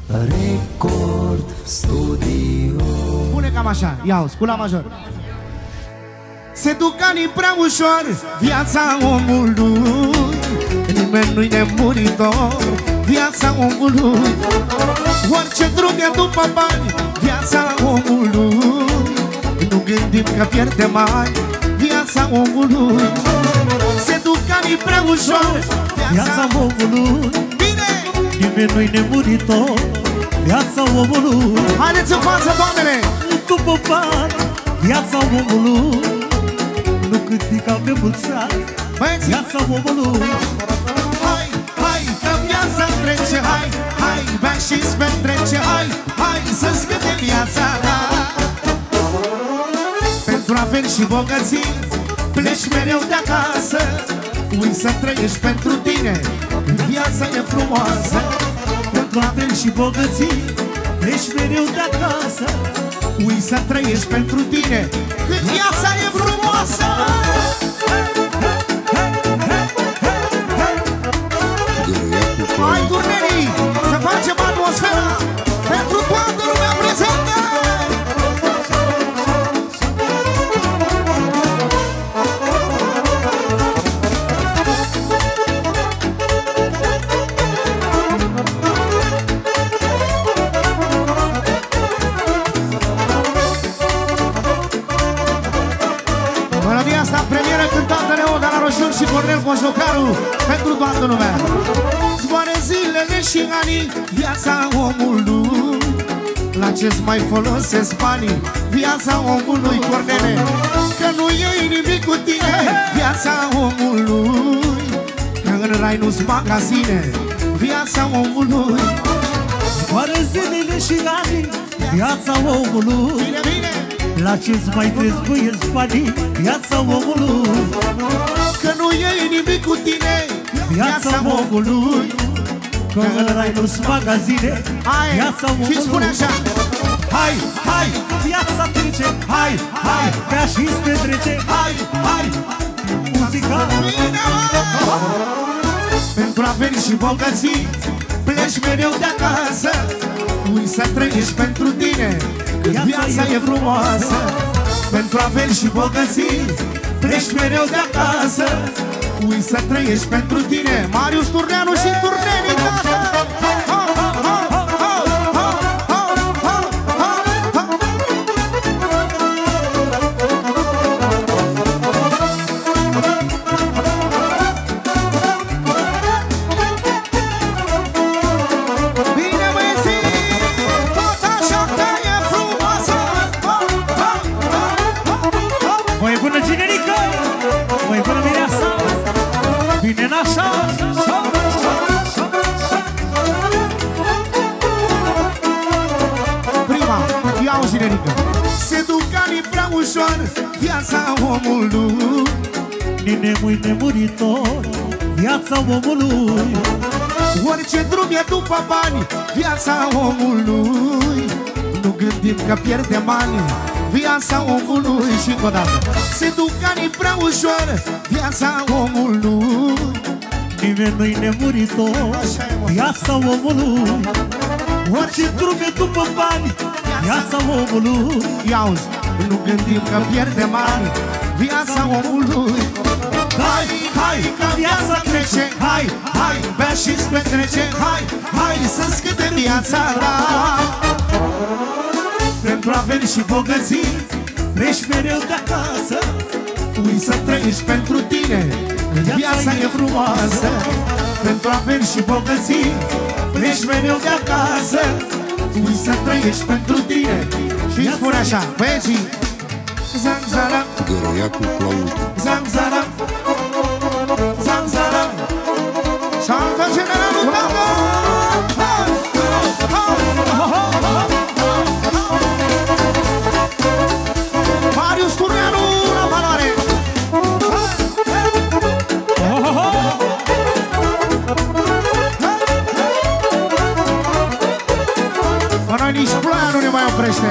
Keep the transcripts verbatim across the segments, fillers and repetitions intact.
Record Studio. Pune cam așa, ia-o, cu la major. Se duc anii prea ușor, viața omului, nimeni nu-i nemuritor, viața omului. Orice drum e după bani, viața omului, nu gândim că pierdem mai, viața omului. Se duc anii prea ușor, viața omului, bine, nimeni nu-i nemuritor, viața omului. haideți în față, doamnele! După bani, viața omului, nu câștigă pe mulți ani, viața omului. Hai, hai, că viața trece, hai, hai, bea și-ți petrece, hai, hai, să-ți câte viața ta. Pentru averi și bogății, pleci mereu de acasă, ui să trăiești pentru tine, viața e frumoasă. Pentru averi și bogății, pleci mereu de acasă, ui să trăiești pentru tine, că viața e frumoasă. Hai, turnerii, să facem atmosfera pentru toată lumea prezentă! Melodia asta premieră cântată de Oda la Roșior și Cornel Cojocaru pentru toată lumea. Zboare zilele și anii, viața omului, la ce-ți mai folosesc banii, viața omului, Cornele, că nu e nimic cu tine, viața omului, că în rai nu-s magazine, viața omului. zboară zilele și anii, viața omului, Bine, bine, la ce-ți mai trebuie banii, viața omului. că nu e nimic cu tine, viața omului. Că în rai nu-s magazine, viața omului. Și spune așa: hai, hai, viața trece, hai, hai, bea și-ți petrece, hai, hai, muzica. Pentru averi și bogății, pleci mereu de acasă, ui să trăiești pentru tine, că viața e frumoasă. Pentru averi și bogății, pleci mereu de acasă, ui să trăiești pentru tine. Marius Turneanu și Turnenii, tata! Se duc anii prea ușor, viața omului, Nine mui nemuritor, viața omului. orice drum e după bani, viața omului, nu gândim că pierdem bani, viața omului. Și încă o dată. Se duc anii prea ușor, viața omului, Nimeni nu-i nemuritor, viața omului. Orice drum e după bani, viața omului. Ia-uzi, nu gândim că pierdem bani, viața omului. Hai, hai, că viața trece, hai, hai, bea și-ți petrece, hai, hai, să-ți câte viața ta. Pentru averi și bogății, pleci mereu de acasă, ui să trăiești pentru tine, viața e frumoasă. Pentru averi și bogății, pleci mereu de acasă, ui să trăiești pentru tine. Și spune așa, băieții: Zanzara, Gărăiacul Claudiu, Zanzara, Zanzara, saltă generalul tata! Marius Turneanu la valoare! Până noi nici ploaia nu ne mai oprește!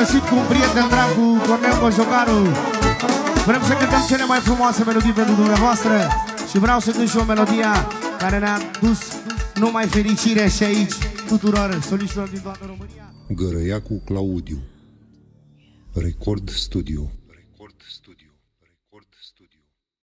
găsit cu un prieten drag, cu Cornel Cojocaru. Vrem să cântăm cele mai frumoase melodii pentru dumneavoastră și vreau să cânt și o melodie care ne-a dus numai fericire și aici tuturor soliștilor din toată România. Gărăiacu Claudiu, Record Studio. Record Studio.